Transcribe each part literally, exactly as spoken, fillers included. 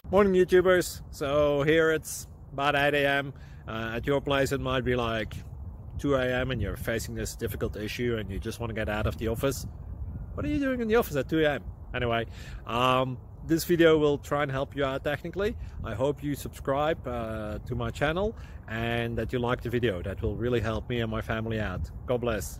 Morning YouTubers. So here it's about eight A M Uh, at your place it might be like two A M and you're facing this difficult issue and you just want to get out of the office. What are you doing in the office at two A M? Anyway, um, this video will try and help you out technically. I hope you subscribe uh, to my channel and that you like the video. That will really help me and my family out. God bless.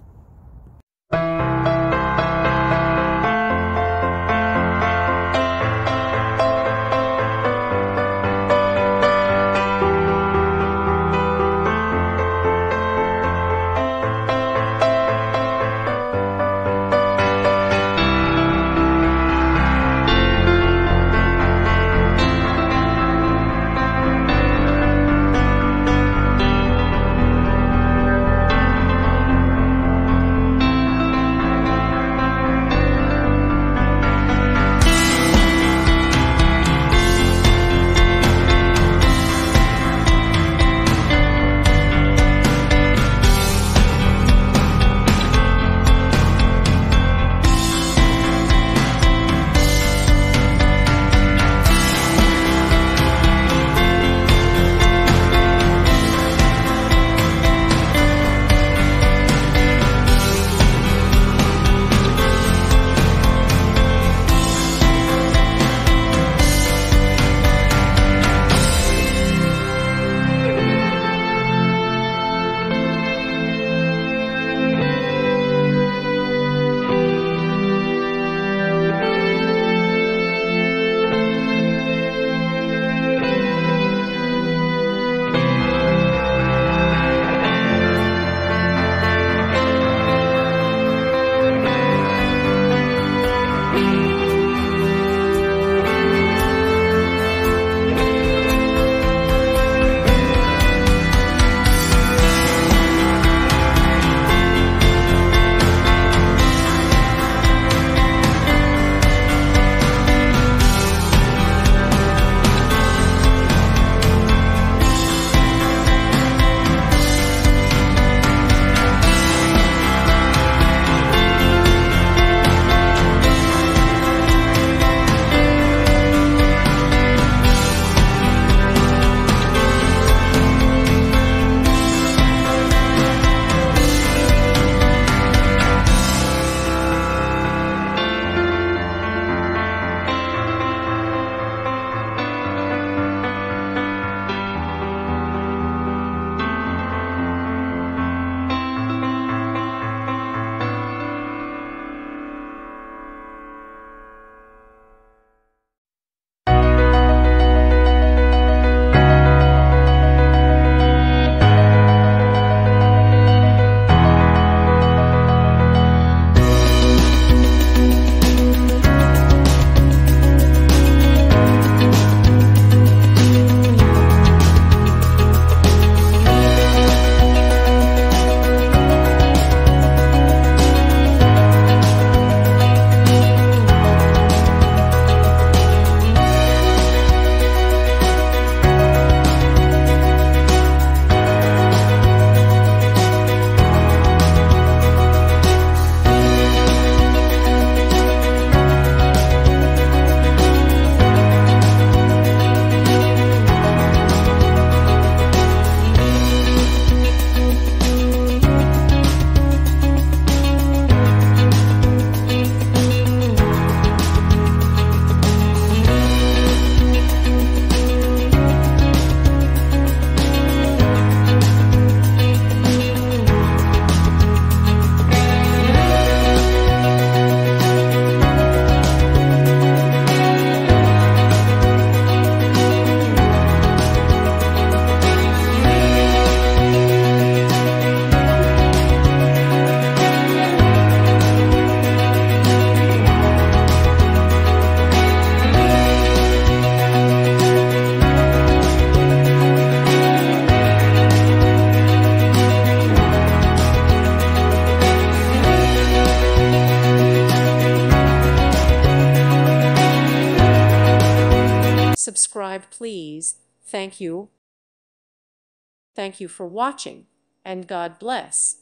Subscribe, please. Thank you. Thank you for watching, and God bless.